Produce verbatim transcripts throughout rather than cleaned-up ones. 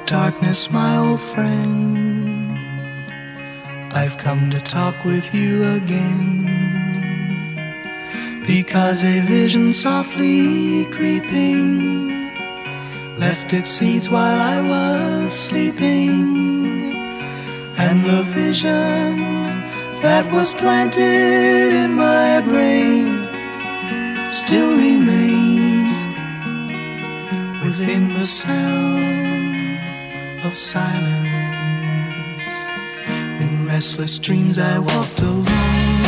darkness, my old friend, I've come to talk with you again, because a vision softly creeping left its seeds while I was sleeping, and the vision that was planted in my brain still remains within the sound of silence. In restless dreams I walked alone,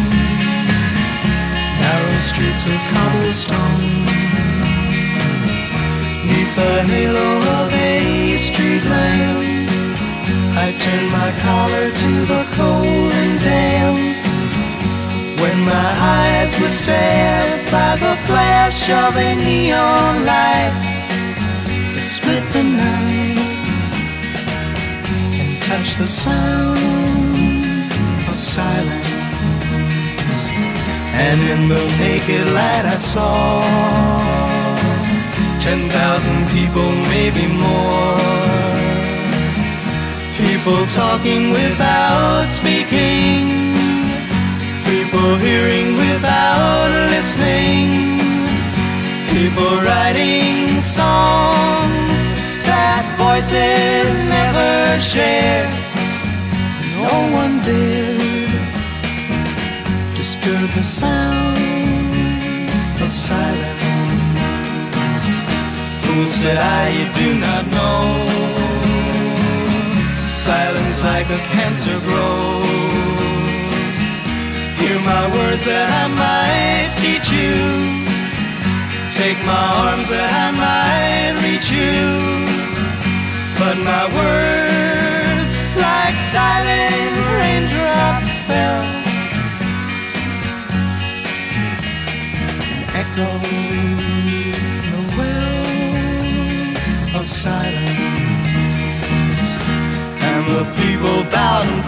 narrow streets of cobblestone, neath the halo of a street lamp. I turned my collar to the cold and damp, when my eyes were stabbed by the flash of a neon light that split the night and touched the sound of silence. And in the naked light I saw ten thousand people, maybe more, people talking without speaking, people hearing without listening, people writing songs that voices never shared. No one dared disturb the sound of silence. Fool, said I, you do not know, silence like a cancer grows. Hear my words that I might teach you, take my arms that I might reach you, but my words like silent raindrops fell and echoed the wells of silence. And the people bowed and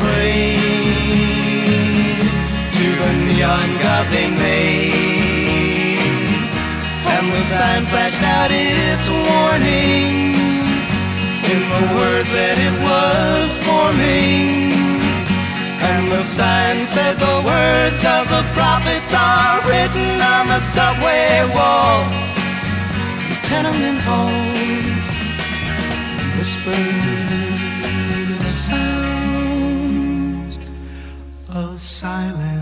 prayed to the neon god they made, and the sign flashed out its warning in the words that it was forming. And the sign said the words of the prophets are written on the subway walls, the tenement halls, whispered the sounds of silence.